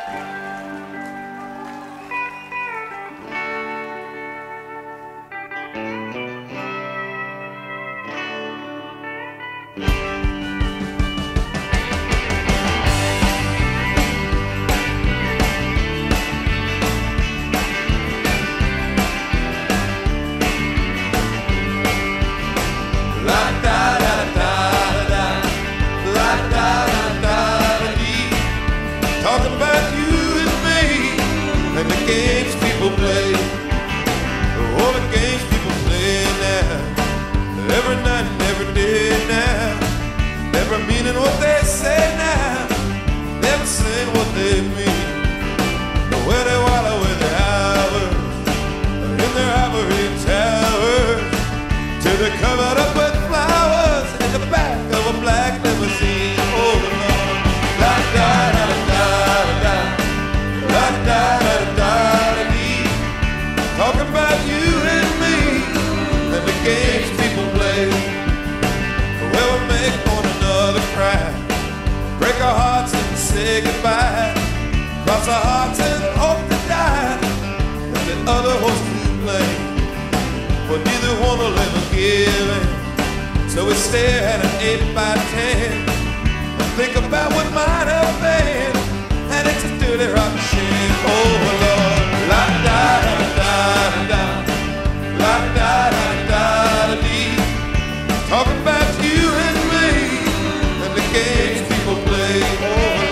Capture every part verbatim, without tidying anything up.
Talking about you and me and the games people play. Oh, the games people play now, every night and every day now. Never meaning what they say now, never saying what they mean. Where they wallow with their hours in their ivory towers, till they're covered up with flowers in the back of a black limousine. Oh Lord, la da da da da, la da da da dee. Talking about you and me and the games people play. Well, we make one another cry, break our hearts and say goodbye, cross our hearts and hope to die, and the other horse to blame. But neither one will ever give in, so we stare at an eight by ten and think about what might have been, and it's a dirty rotten shame. Oh Lord, la da da da da, la da da da da dee. Talking about you and me and the games people play. Oh Lord.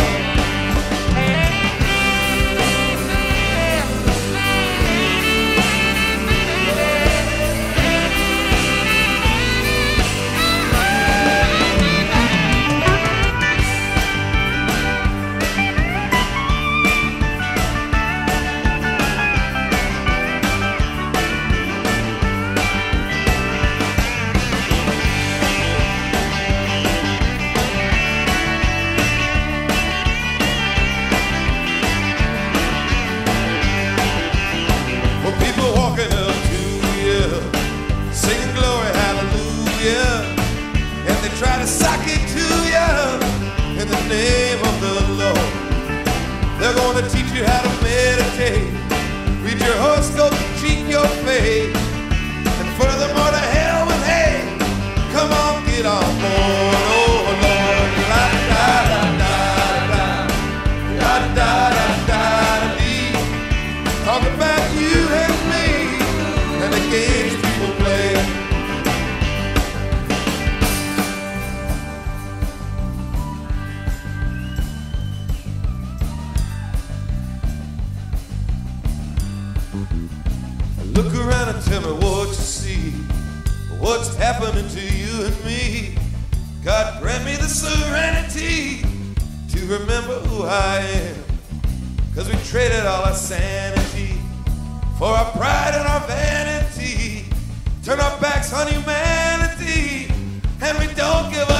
Try to sock it to you in the name of the Lord. They're going to teach you how to meditate, read your horoscope, cheat your fate, and furthermore to hell with hate. Come on, get on board. Oh Lord, la da da da da, la da da da da dee. Talk about you and me and the games people play. Look around and tell me what you see, what's happening to you and me. God grant me the serenity to remember who I am, 'cause we traded all our sanity for our pride and our vanity. Turn our backs on humanity and we don't give up.